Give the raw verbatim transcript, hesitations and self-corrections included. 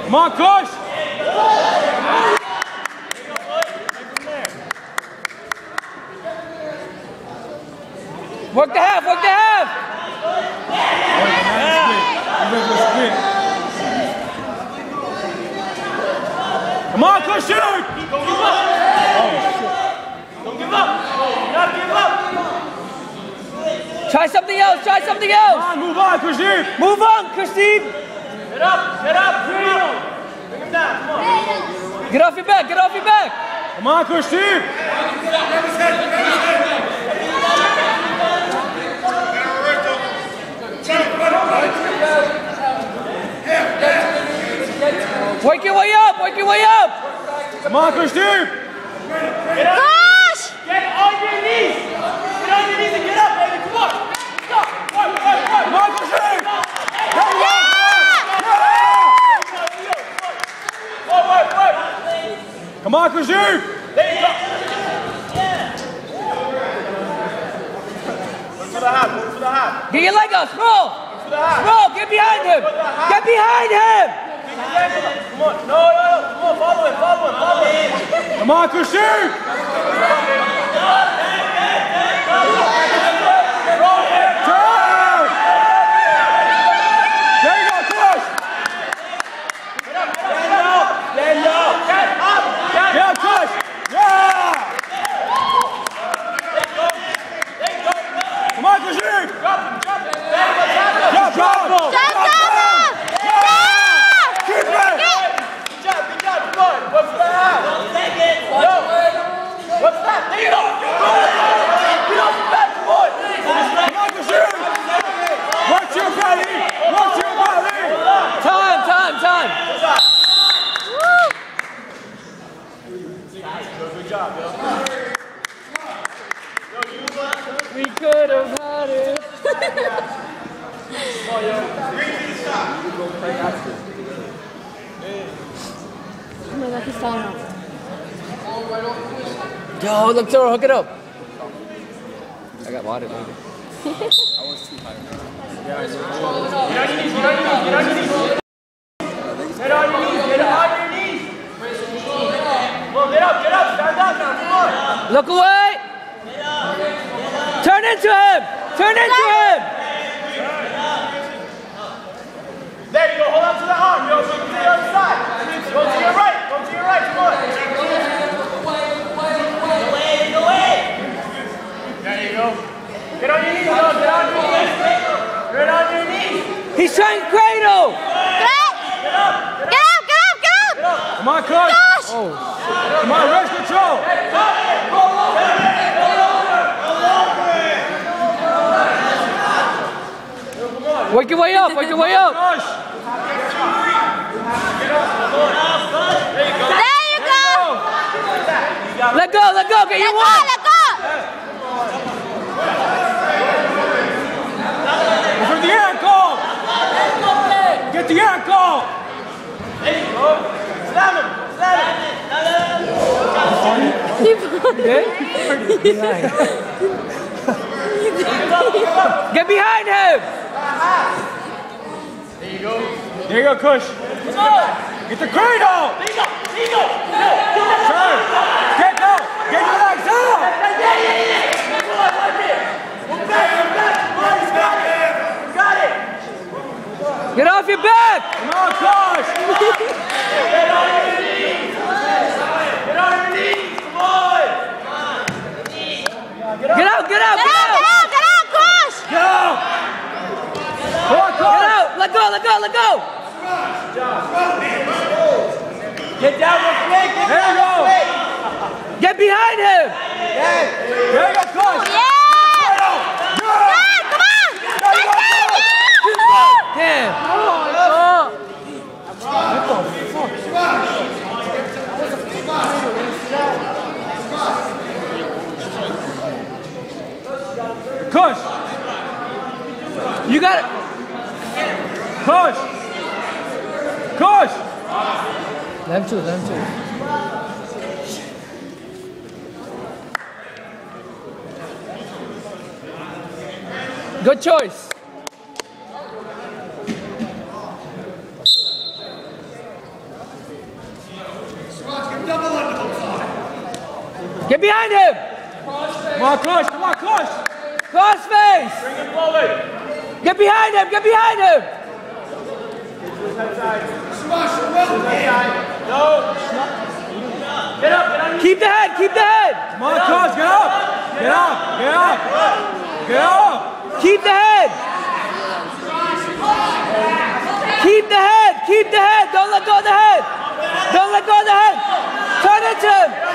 Come on, Kush! Work the half, work the half! Come on, Kush, shoot! Don't give up! Oh, shit. Don't give up! Not give up! Try something else, try something else! Come on, move on, Kushdeep! Move on, Kushdeep! Get up, get up, bring him down! Bring him down, come on! Get off your back, get off your back! Come on, Kushdeep! Work your way up, work your way up! Come on, Kushdeep! Get up! Gosh! Get on your knees! Get on your knees and get up, baby! Come on! Stop! Work, work, work! Come on, Kushdeep! Yeah! Work, work, work! Come on, Kushdeep! There you go! Move to the half, move to the half! Get your leg up, scroll! Move to the half! Scroll, get behind him! Get behind him! Come on, no, no, no, come on, follow him, follow him, follow him! Come on, Kushdeep! We could have had it. Oh my God, he's falling off. Yo, look, Toro, hook it up. I got water, baby. I was too high. Get on your knees, get on your knees, get on your knees. Get on your knees, get on your knees. Come on, get up, get up, stand up now, come on. Look away. Turn into him. Turn into him. There you go, hold on to the arm, yo, so you can to the other side. Go to your right, go to your right, come on. There you go. Get on your knees, yo, get on your knees. Get on your knees. He's trying cradle. Get up! Get up! Get up! Get up! Come on, Kush! Gosh! Oh, come on, rest control! Work your way up, work your way up. Kush! There you go! Let go, let go, get your Let go! one. Let go! For the ankle! Get the ankle! There you go. Slam him, slam him. Get behind him. There you go. There you go, Kush! Come on. Get the cradle! There you go, there you go. Turn! Get go! Get your legs out! Get off your back. Come on, Kush! Get on your knees. Get on your knees, come on. Get out, get out, Get get out! Get out. out! Get out! Gosh! Go! Come on, Get Kush! out, let go, let go, let go. Get down real quick. Get There down you real go. quick. Get behind him. There you go, Kush! Yeah! Yeah! Come on! That's it! Yeah! Damn. Kush! You got it. Kush! Kush! Let him too, let him too. Good choice. Get behind him. Come on, Kosh, come on, Kosh. Cross face. Bring him forward. Get behind him. Get behind him. No. Get up, get on. Keep the head. Keep the head. Come on, Kosh, get up. Get up, get up. Get up. Keep the head. Keep the head. Keep the head. Don't let go of the head. Don't let go of the head. Turn it to him.